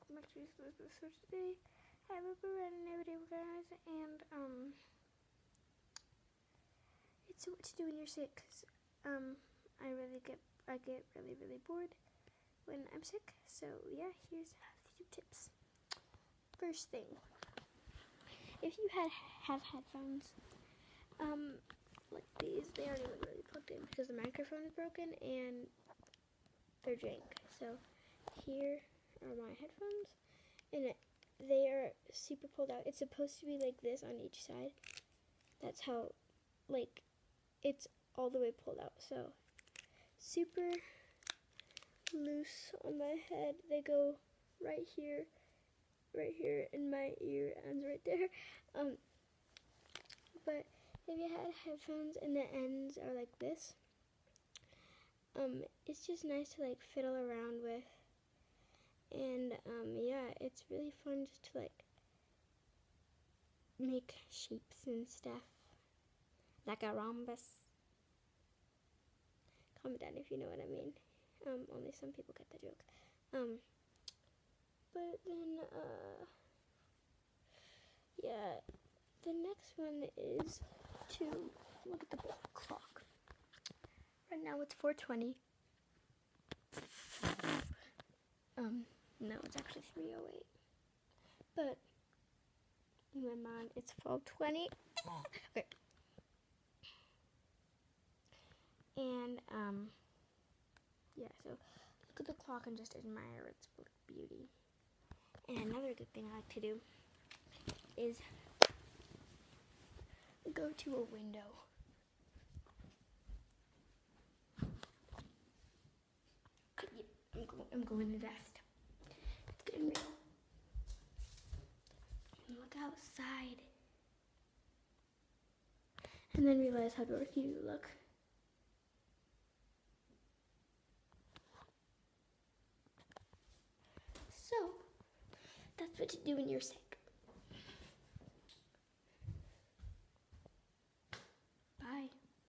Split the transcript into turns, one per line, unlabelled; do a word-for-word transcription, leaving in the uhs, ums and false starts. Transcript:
welcome back to this. So today I have a brand new video, guys, and um, it's what to do when you're sick. 'Cause, um, I really get I get really really bored when I'm sick. So yeah, here's a few tips. First thing, if you had have headphones, um, like these, they already look really plugged in because the microphone is broken and they're jank. So here are my headphones, and it, they are super pulled out. It's supposed to be like this on each side. That's how, like, it's all the way pulled out. So super loose on my head. They go right here, right here, and my ear ends right there. Um, but if you had headphones and the ends are like this, um, it's just nice to like fiddle around with. And um, yeah, it's really fun just to like make shapes and stuff, like a rhombus. Comment down if you know what I mean. Um, only some people get the joke. Um, but then, uh, yeah, the next one is to look at the clock. Right now it's four twenty. Um, no, it's actually three oh eight. But in my mind, it's twelve twenty. Okay. And, um, yeah, so look at the clock and just admire its beauty. And another good thing I like to do is go to a window. I'm, go I'm going to dust. It's getting real. And look outside. And then realize how dorky you look. So, that's what to do when you're sick.